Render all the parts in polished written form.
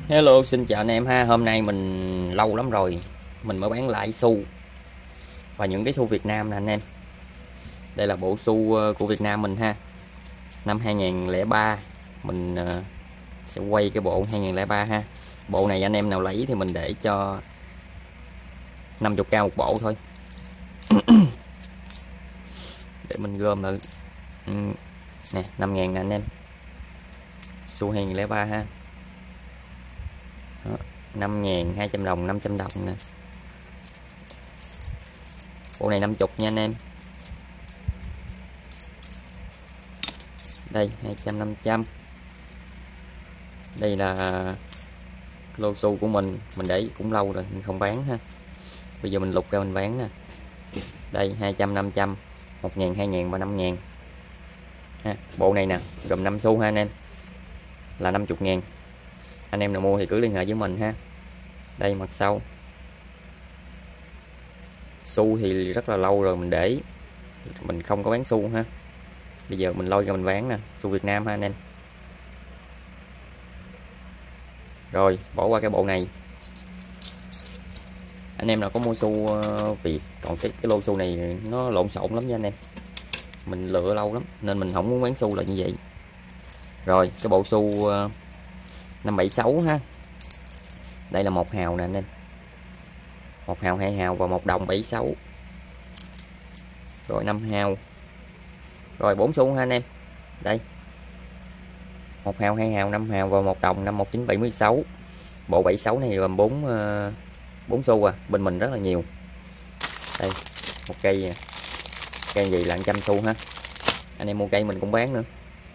Hello, xin chào anh em ha. Hôm nay mình lâu lắm rồi mình mới bán lại xu và những cái xu Việt Nam nè anh em. Đây là bộ xu của Việt Nam mình ha. Năm 2003 mình sẽ quay cái bộ 2003 ha. Bộ này anh em nào lấy thì mình để cho 50k một bộ thôi. Để mình gom lại. Nè, 5.000 nè anh em. Xu 2003 ha. Đó, 5.000, 200 đồng, 500 đồng nè. Bộ này 50 nha anh em. Đây 200, 500. Đây là lô xu của mình để cũng lâu rồi mình không bán ha. Bây giờ mình lục ra mình bán nè. Đây 200, 500, 1.000, 2.000 và 5.000 ha. Bộ này nè gồm 5 xu ha anh em, là 50.000. Anh em nào mua thì cứ liên hệ với mình ha. Đây mặt sau xu thì rất là lâu rồi mình để mình không có bán xu ha. Bây giờ mình lôi ra mình bán nè, xu Việt Nam ha anh em. Rồi bỏ qua cái bộ này. Anh em nào có mua xu Việt, còn cái lô xu này nó lộn xộn lắm nha anh em, mình lựa lâu lắm nên mình không muốn bán xu là như vậy. Rồi cái bộ xu 576 ha. Đây là 1 hào nè anh em, 1 hào, 2 hào và 1 đồng 76. Rồi 5 hào. Rồi 4 xu ha anh em. Đây 1 hào, 2 hào, 5 hào và 1 đồng năm 1976. Bộ 76 này gồm 4 xu à, bên mình rất là nhiều. Đây một cây gì là 100 xu ha. Anh em mua cây mình cũng bán nữa.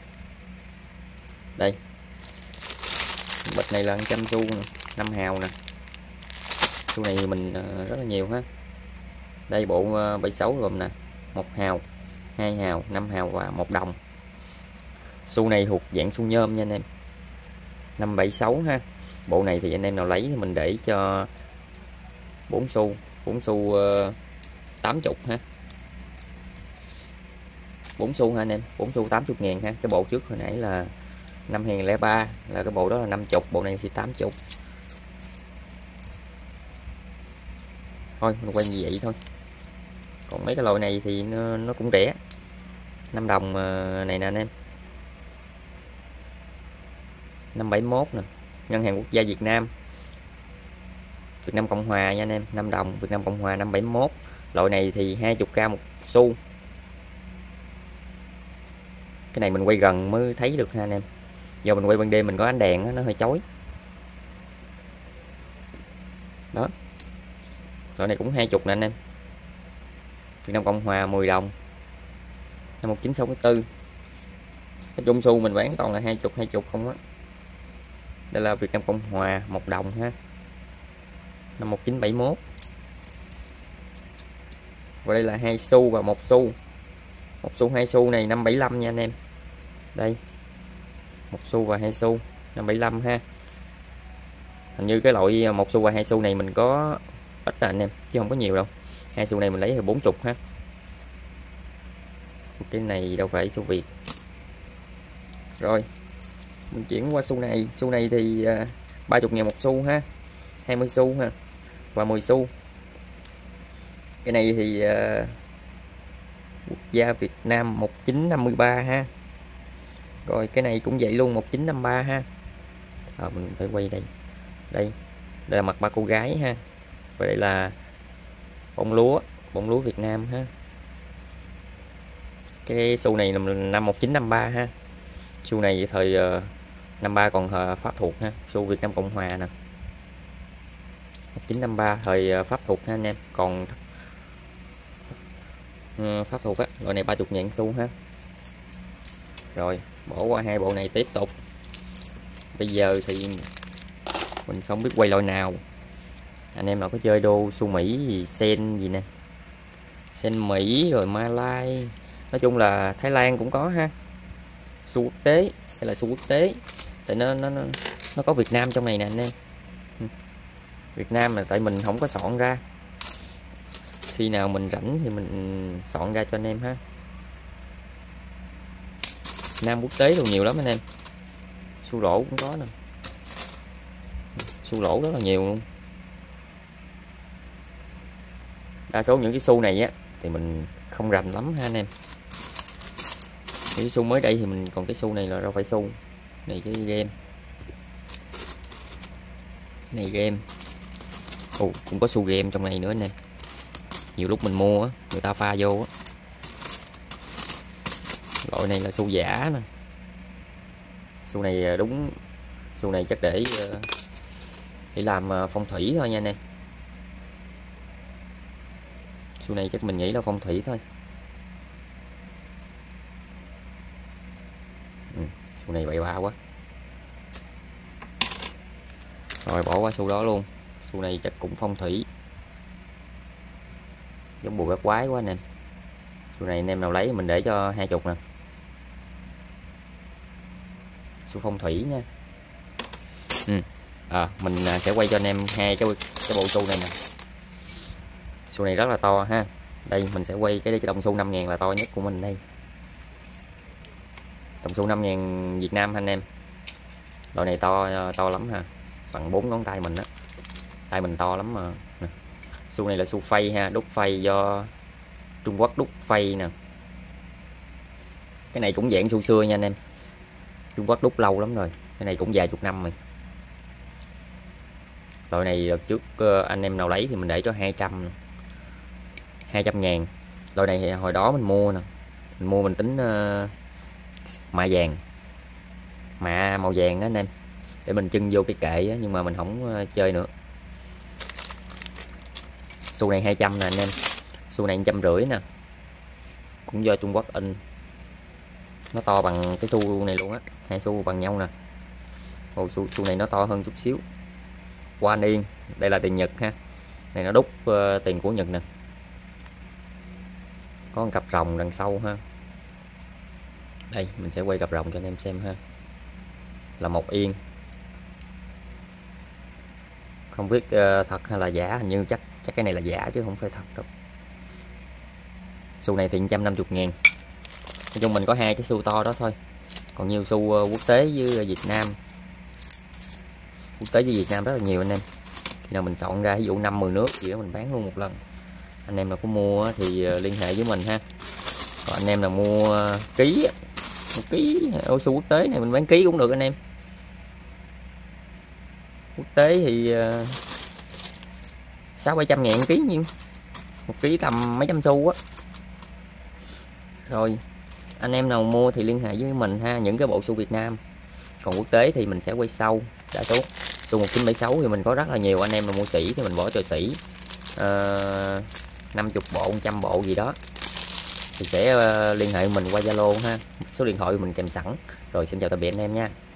Đây bịch này là 100 xu nè, 5 hào nè. Xu này mình rất là nhiều ha. Đây bộ 76 gồm nè 1 hào, 2 hào, 5 hào và 1 đồng. Xu này thuộc dạng xu nhôm nha anh em. 576 ha. Bộ này thì anh em nào lấy thì mình để cho 4 xu 80 ha. 4 xu ha anh em, 4 xu 80.000 ha. Cái bộ trước hồi nãy là năm 2003 là cái bộ đó là 50, bộ này thì 80. Thôi mình quay như vậy thôi. Còn mấy cái loại này thì nó cũng rẻ. 5 đồng này nè anh em, 571 nè, Ngân hàng Quốc gia Việt Nam, Việt Nam Cộng Hòa nha anh em. 5 đồng Việt Nam Cộng Hòa 571. Loại này thì 20k một xu. Cái này mình quay gần mới thấy được ha anh em, do mình quay ban đêm mình có ánh đèn đó, nó hơi chói. Đó, loại này cũng 20 nè anh em. Việt Nam Cộng Hòa 10 đồng năm 1964. Cái chung xu mình bán toàn là 20 không á. Đây là Việt Nam Cộng Hòa 1 đồng ha, năm 1971. Và đây là 2 xu và 1 xu. 1 xu 2 xu này 575 nha anh em. Đây 1 xu và 2 xu 575 ha. Hình như cái loại 1 xu và 2 xu này mình có ít là anh em, chứ không có nhiều đâu. 2 xu này mình lấy thì 40 ha. Cái này đâu phải xu Việt. Rồi mình chuyển qua xu này. Xu này thì 30.000 một xu ha, 20 xu ha và 10 xu. Cái này thì Quốc gia Việt Nam 1953 ha. Rồi cái này cũng vậy luôn, 1953 ha. Mình phải quay đây. Đây là mặt ba cô gái ha. Và đây là bông lúa Việt Nam ha. Cái xu này là năm 1953 ha. Xu này thời 53 còn Pháp thuộc ha. Xu Việt Nam Cộng Hòa nè, 1953 thời Pháp thuộc ha anh em. Còn Pháp thuộc á. Loại này 30.000 xu ha. Rồi bỏ qua hai bộ này tiếp tục. Bây giờ thì mình không biết quay loại nào. Anh em nào có chơi đô xu Mỹ gì, sen gì nè, sen Mỹ rồi Malai, nói chung là Thái Lan cũng có ha. Xu quốc tế, đây là xu quốc tế. Tại nó có Việt Nam trong này nè anh em. Việt Nam là tại mình không có soạn ra. Khi nào mình rảnh thì mình soạn ra cho anh em ha. Nam quốc tế đồ nhiều lắm anh em. Xu rổ cũng có nè. xu lỗ rất là nhiều luôn. Đa số những cái xu này á thì mình không rành lắm ha anh em. Cái xu mới đây thì mình còn cái xu này là đâu phải xu này, cái game này game. Cũng có xu game trong này nữa anh em. Nhiều lúc mình mua á, người ta pha vô á. Loại này là xu giả nè. Xu này đúng, xu này chắc để làm phong thủy thôi nha anh em. Xu này chắc mình nghĩ là phong thủy thôi. Xu này bậy bạ quá. Rồi bỏ qua xu đó luôn. Xu này chắc cũng phong thủy. Giống bùa bát quái quá anh em. Xu này anh em nào lấy mình để cho 20 nè. Xu phong thủy nha. Mình sẽ quay cho anh em hai cái bộ xu này nè. Xu này rất là to ha. Đây mình sẽ quay cái đồng xu 5.000 là to nhất của mình đây. Đồng xu 5.000 Việt Nam anh em. Loại này to lắm ha. Bằng 4 ngón tay mình đó. Tay mình to lắm mà. Xu này là xu phay ha, đúc phay do Trung Quốc đúc phay nè. Cái này cũng dạng xu xưa nha anh em. Trung Quốc đúc lâu lắm rồi. Cái này cũng vài chục năm rồi. Loại này đợt trước anh em nào lấy thì mình để cho 200 ngàn. Loại này thì hồi đó mình mua nè. Mình mua mình tính mạ vàng, mạ màu vàng đó anh em, để mình trưng vô cái kệ đó, nhưng mà mình không chơi nữa. Xu này 200 nè anh em. Xu này 150 nè. Cũng do Trung Quốc in. Nó to bằng cái xu này luôn á. Hai xu bằng nhau nè. Xu này nó to hơn chút xíu. Hoa niên. Đây là tiền Nhật ha. Này nó đúc tiền của Nhật nè. Có một cặp rồng đằng sau ha. Đây mình sẽ quay cặp rồng cho anh em xem ha. Là 1 yên. Không biết thật hay là giả. Hình như chắc cái này là giả chứ không phải thật đâu. Xu này thì 150 ngàn. Nói chung mình có hai cái xu to đó thôi. Còn nhiều xu quốc tế với Việt Nam. Quốc tế với Việt Nam rất là nhiều anh em. Khi nào mình chọn ra ví dụ 5-10 nước gì đó mình bán luôn một lần. Anh em nào có mua thì liên hệ với mình ha. Còn anh em nào mua ký, xu quốc tế này mình bán ký cũng được anh em. Quốc tế thì 600-700 ngàn ký nhiêu. Một ký tầm mấy trăm xu á. Rồi anh em nào mua thì liên hệ với mình ha, những cái bộ xu Việt Nam. Còn quốc tế thì mình sẽ quay sau. Đa số xu 1976 thì mình có rất là nhiều. Anh em nào mua sỉ thì mình bỏ cho sỉ 50 bộ, 100 bộ gì đó thì sẽ liên hệ mình qua Zalo ha. Số điện thoại mình kèm sẵn. Rồi xin chào tạm biệt anh em nha.